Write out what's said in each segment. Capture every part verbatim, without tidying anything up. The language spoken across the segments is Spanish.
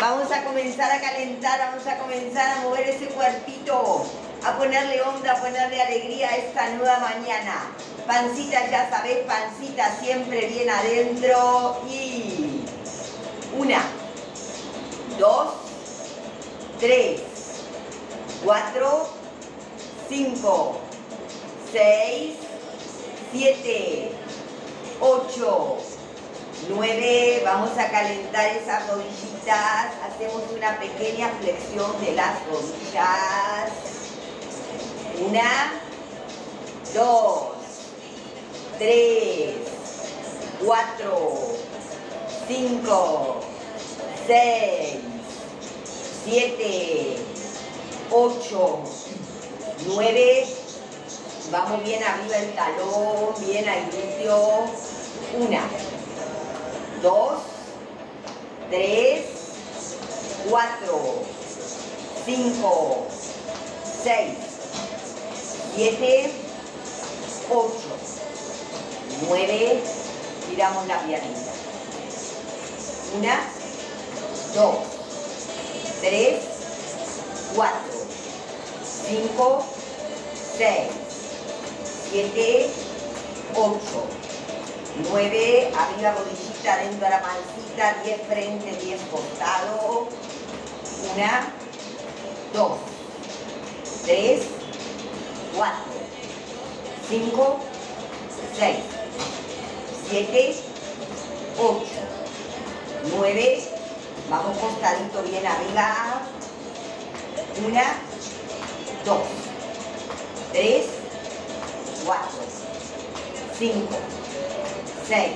Vamos a comenzar a calentar, vamos a comenzar a mover ese cuerpito, a ponerle onda, a ponerle alegría a esta nueva mañana. Pancita, ya sabés, pancita siempre bien adentro. Y una, dos, tres, cuatro, cinco, seis, siete, ocho, nueve. Vamos a calentar esas rodillitas. Hacemos una pequeña flexión de las rodillas. Una, dos, tres, cuatro, cinco, seis, siete, ocho, nueve. Vamos bien arriba el talón, bien al glúteo. Una, dos, tres, cuatro, cinco, seis, siete, ocho, nueve. Giramos la piernita. Una, dos, tres, cuatro, cinco, seis, siete, ocho, nueve. Arriba rodillita, dentro de la pancita, diez frente, diez costado. Una, dos, tres, cuatro, cinco, seis, siete, ocho, nueve. Vamos costadito bien arriba. Una, dos, tres, cuatro, cinco, seis,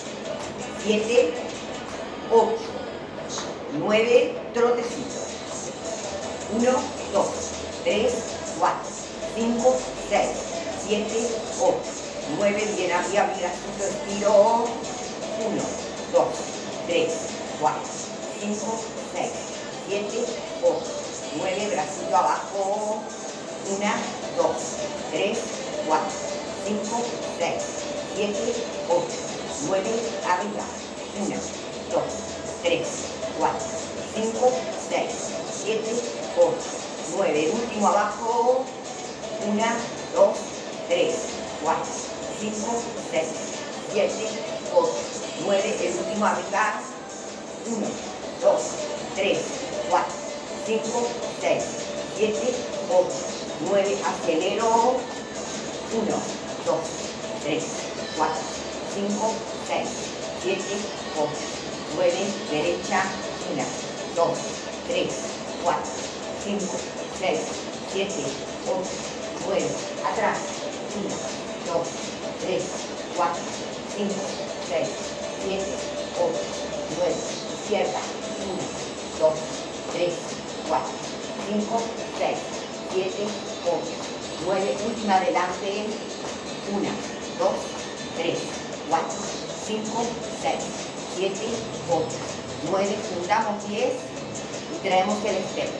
siete, ocho, nueve. Trotecito. uno, dos, tres, cuatro, cinco, seis, siete, ocho, nueve. Bien arriba, bracito, estiro. uno, dos, tres, cuatro, cinco, seis, siete, ocho, nueve. Bracito abajo. una, dos, tres, cuatro, cinco, seis, siete, ocho, nueve. Arriba. uno, dos, tres, cuatro, cinco, seis, siete, ocho, nueve. El último abajo. uno, dos, tres, cuatro, cinco, seis, siete, ocho, nueve. El último arriba. uno, dos, tres, cuatro, cinco, seis, siete, ocho, nueve. Acelero. uno, dos, tres, cuatro, cinco, seis, siete, ocho, nueve. Derecha. uno, dos, tres, cuatro, cinco, seis, siete, ocho, nueve. Atrás. uno, dos, tres, cuatro, cinco, seis, siete, ocho, nueve. Izquierda. uno, dos, tres, cuatro, cinco, seis, siete, ocho, nueve. Última adelante. uno, dos, tres, cuatro, cinco, seis, siete, ocho, nueve. Juntamos diez y traemos el step.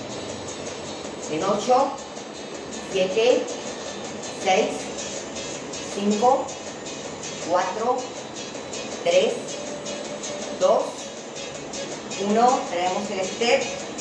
En ocho, siete, seis, cinco, cuatro, tres, dos, uno. Traemos el step.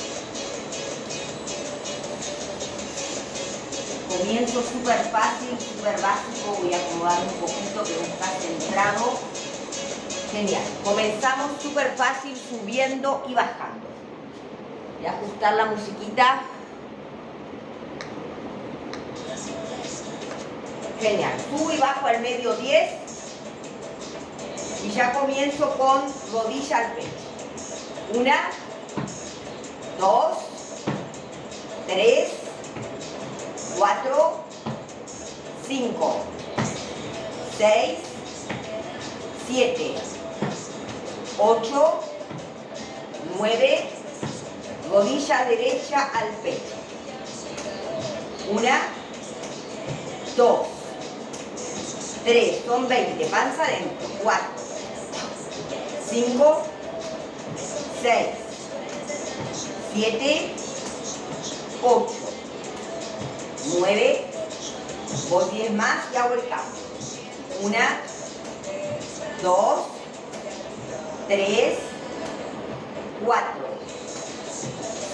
Comienzo súper fácil, súper básico. Voy a acomodar un poquito que no está centrado. Genial. Comenzamos súper fácil, subiendo y bajando. Voy a ajustar la musiquita. Genial. Subo y bajo al medio diez. Y ya comienzo con rodilla al pecho. Una, dos, tres, cuatro, cinco, seis, siete, ocho, nueve. Rodilla derecha al pecho. Una, dos, tres, son veinte. Panza adentro. cuatro, cinco, seis, siete, ocho, nueve. Voy diez más y hago el cambio. Una, dos, tres, cuatro,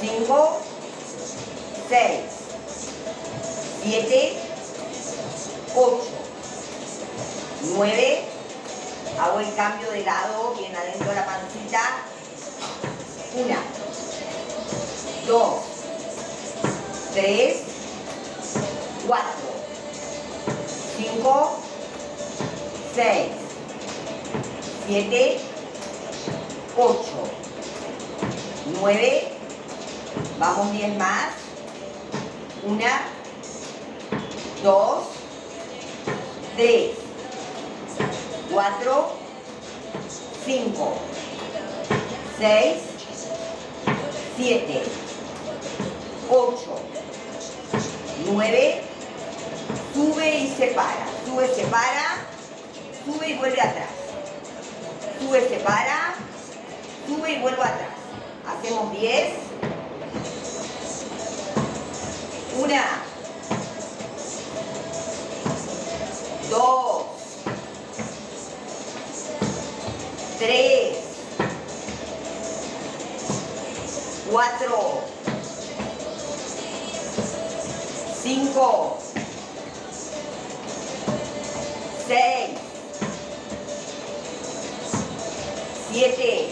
cinco, seis, siete, ocho, nueve, hago el cambio de lado, bien adentro de la pancita, una, dos, tres, cuatro, cinco, seis, siete, ocho, nueve, vamos diez más, una, dos, tres, cuatro, cinco, seis, siete, ocho, nueve, sube y separa, sube, separa, sube y vuelve atrás, sube, separa, sube y vuelve atrás, hacemos diez, una, dos, tres, cuatro, cinco, seis, siete,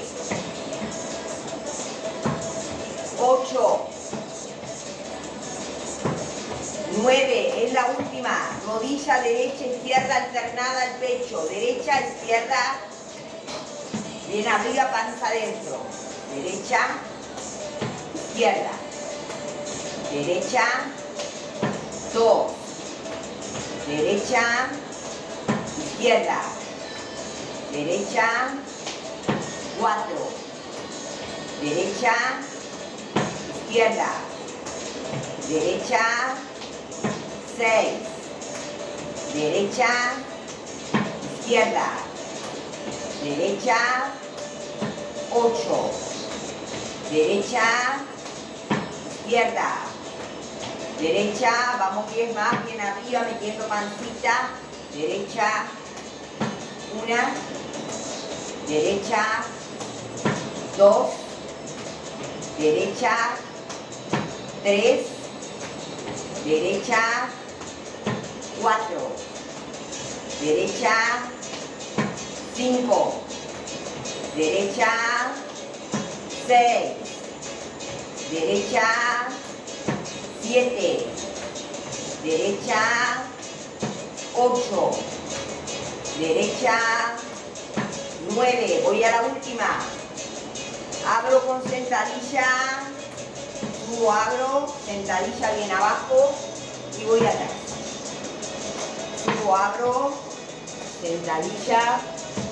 ocho, nueve, es la última, rodilla derecha, izquierda alternada al pecho, derecha, izquierda, bien arriba, panza adentro, derecha, izquierda, derecha, dos, derecha, izquierda, derecha, cuatro, derecha, izquierda, derecha, seis, derecha, izquierda, derecha, ocho, derecha, izquierda, derecha, vamos diez más, bien arriba, metiendo pancita, derecha, una, derecha, dos, derecha, tres, derecha, cuatro, derecha, cinco, derecha, seis, derecha, siete, derecha, ocho, derecha, nueve, voy a la última, abro con sentadilla, subo, abro, sentadilla bien abajo y voy atrás, subo, abro, sentadilla,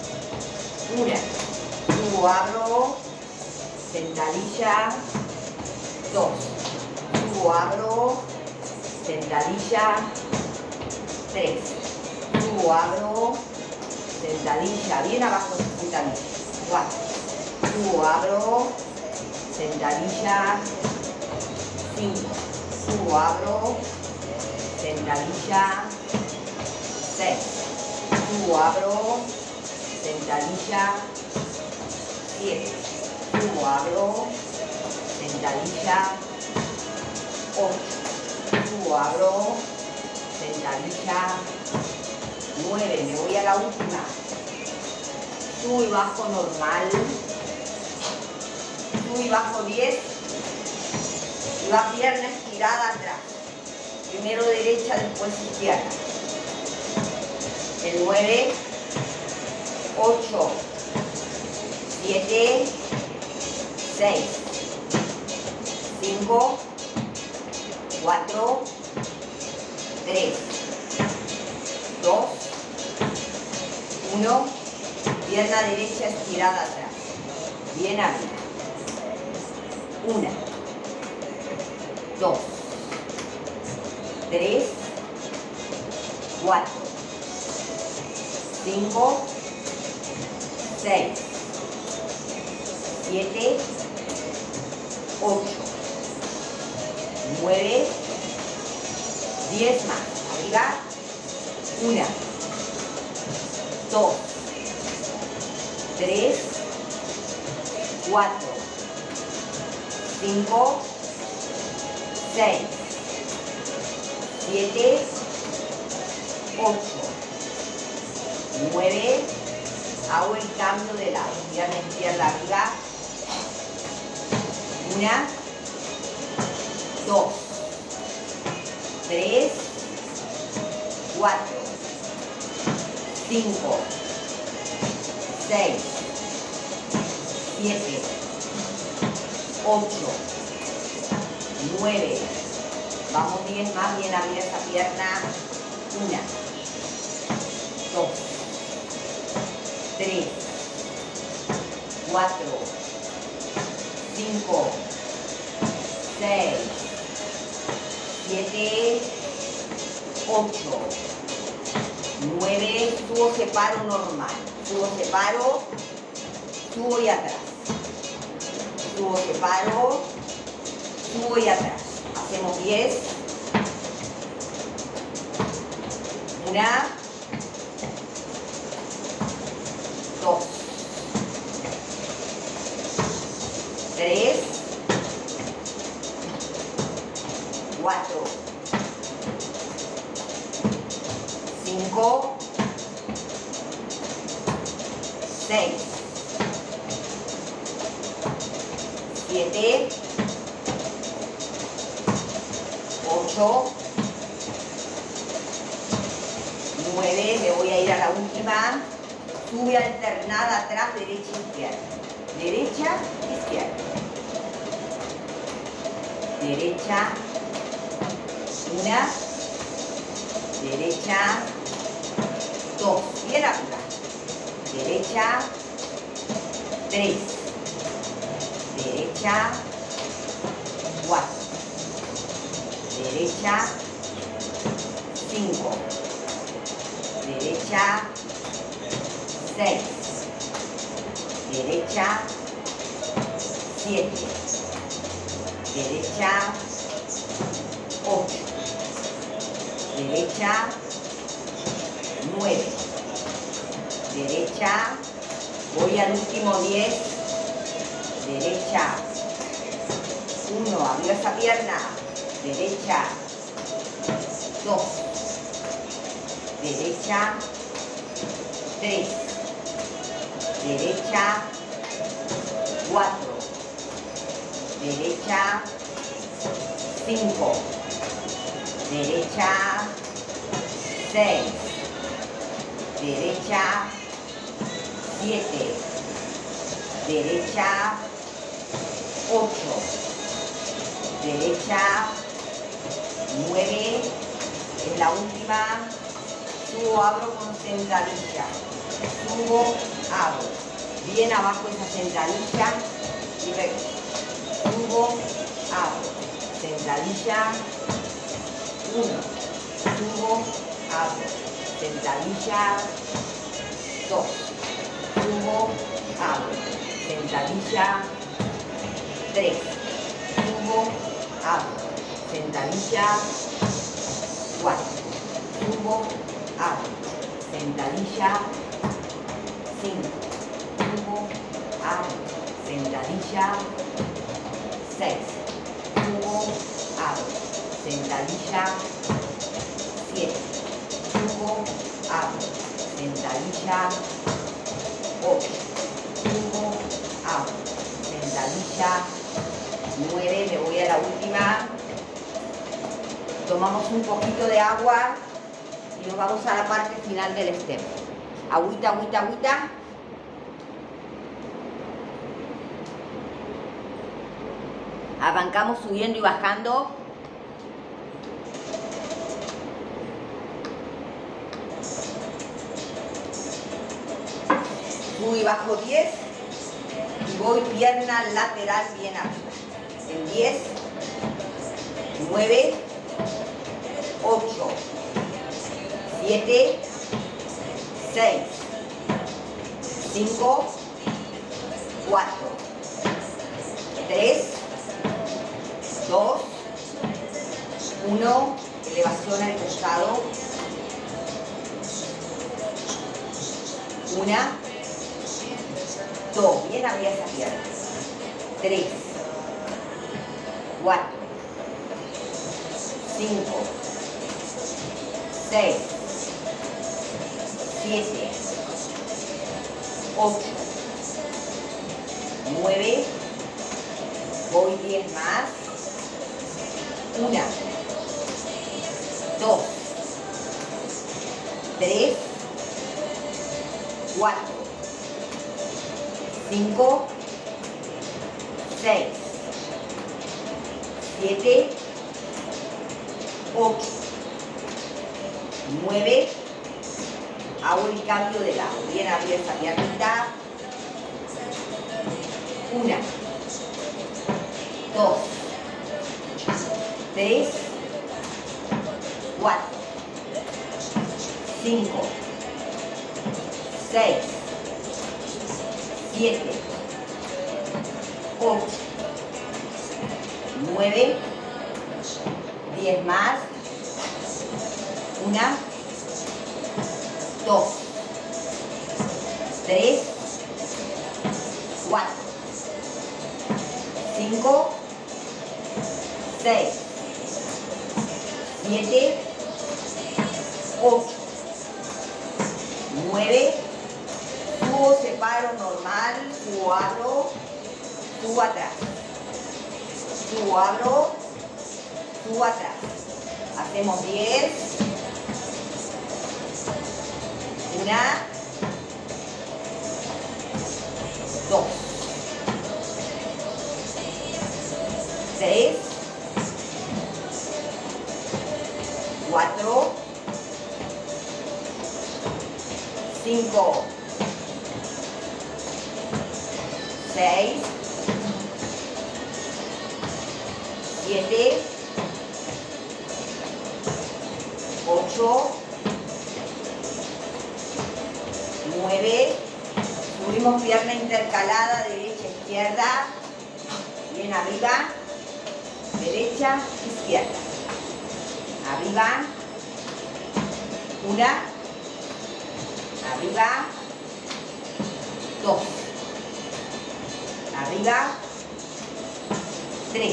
una, subo, abro, sentadilla, dos, subo, abro, sentadilla, tres, subo, abro, sentadilla, bien abajo de sentadilla, cuatro, subo, abro, sentadilla, cinco, subo, abro, sentadilla, seis, subo, abro, sentadilla, siete, subo, abro, sentadilla, ocho, subo, abro, sentadilla, nueve, me voy a la última, subo y bajo normal, subo y bajo diez, y la pierna estirada atrás, primero derecha, después izquierda, el nueve, ocho, siete, seis, cinco, cuatro, tres, dos, uno, pierna derecha estirada atrás, bien arriba, una, dos, tres, cuatro, cinco, seis, siete, ocho, nueve, diez más, arriba, una, dos, tres, cuatro, cinco, seis, siete, ocho, nueve, hago el cambio de lado, pierna izquierda arriba, una, dos, tres, cuatro, cinco, seis, siete, ocho, nueve, vamos diez más, bien abrir esa pierna, una, dos, tres, cuatro, cinco, seis, siete, ocho, nueve, subo, separo normal, subo, separo, subo y atrás, subo, separo, subo y atrás, hacemos diez, una, dos, tres, cuatro, cinco, seis, siete, ocho, nueve, me voy a ir a la última, sube alternada atrás, derecha, izquierda, derecha, izquierda, derecha, una, derecha, dos, bien arriba, derecha, tres, derecha, cuatro, derecha, cinco, derecha, seis, derecha, siete, derecha, ocho, derecha, nueve, derecha, voy al último diez, derecha, uno, abrió esa pierna, derecha, dos, derecha, tres, derecha, cuatro, derecha, cinco, derecha, seis, derecha, siete, derecha, ocho, derecha, nueve, es la última, subo, abro con sentadilla, subo, abro, bien abajo esa sentadilla y regreso, subo, abro, sentadilla, uno, subo, abro, sentadilla, dos, subo, abro, sentadilla, tres, subo, abro, sentadilla, cuatro, subo, abro, sentadilla, cinco, subo, abro, sentadilla, seis, subo, abro, sentadilla, siete, subo, abro, sentadilla, ocho, subo, abro, sentadilla, nueve, me voy a la última, tomamos un poquito de agua y nos vamos a la parte final del step. Agüita, agüita, agüita. Arrancamos subiendo y bajando. Subo y bajo diez y voy pierna lateral bien arriba. En diez, nueve, ocho, siete, seis, cinco, cuatro, tres, dos, uno, elevación al costado, una, dos, bien abría esa pierna, tres, cuatro, cinco, seis, siete, ocho, nueve, voy diez más, una, dos, tres, cuatro, cinco, seis, siete, ocho, nueve, hago el cambio de lado, bien abrir esa piernita, una, dos, tres, cuatro, cinco, seis, siete, ocho, nueve, diez más, una, dos, tres, cuatro, cinco, seis, siete, ocho, nueve, subo, separo normal, subo, abro, subo atrás, subo, abro, subo atrás, hacemos diez, una, dos, tres, cuatro, cinco, seis, siete, ocho, nueve, subimos pierna intercalada, derecha, izquierda, bien arriba, derecha, izquierda, arriba, una, arriba, dos, arriba, tres,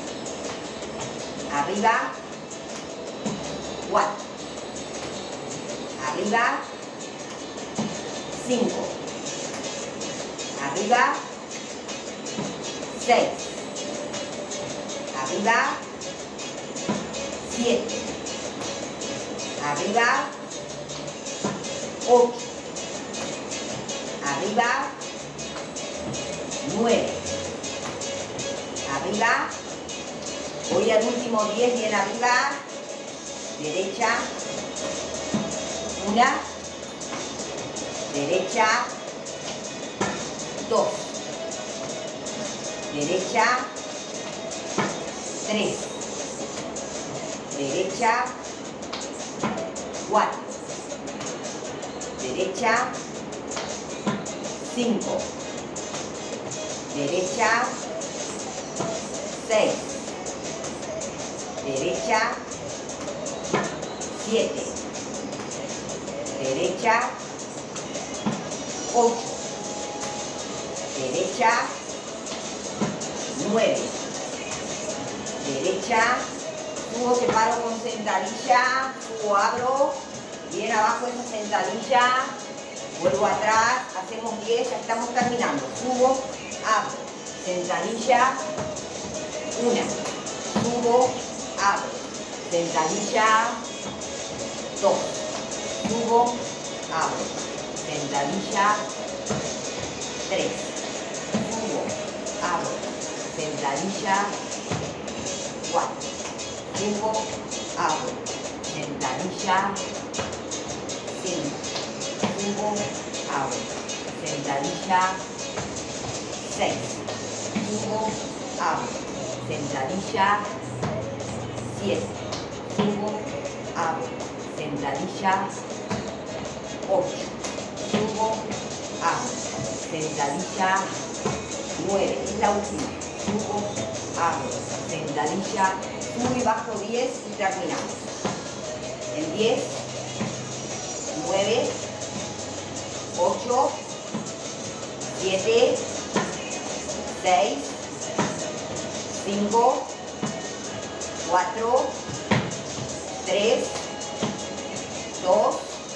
arriba, cuatro, arriba, cinco, arriba, seis, arriba, siete, arriba, ocho, arriba, nueve, arriba, voy al último diez, bien arriba, derecha, una, derecha, dos, derecha, tres, derecha, cuatro, derecha, cinco, derecha, seis, derecha, siete, derecha, ocho, derecha, nueve, derecha, subo, separo con sentadilla, subo, abro, bien abajo esa sentadilla, vuelvo atrás, hacemos diez, ya estamos terminando, subo, abro, sentadilla, una, subo, abro, sentadilla, dos, subo, abro, sentadilla, tres, subo, abro, sentadilla, cuatro, subo, abro, sentadilla, cinco, subo, abro, sentadilla, seis, subo, abro, sentadilla, siete, subo, abro, sentadilla, ocho, subo, abro, sentadilla, nueve, es la última, subo, abro, sentadilla, subo y bajo diez y terminamos. En diez, nueve, ocho, siete, seis, cinco, cuatro, tres, dos,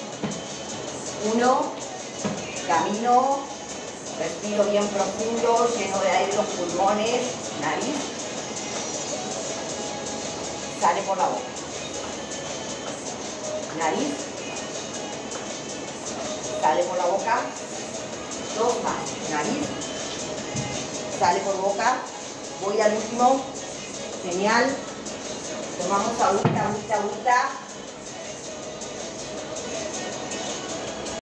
uno, camino, respiro bien profundo, lleno de aire los pulmones, nariz, sale por la boca, nariz, sale por la boca, dos más, nariz, sale por boca, voy al último, genial, tomamos agüita, agüita, agüita.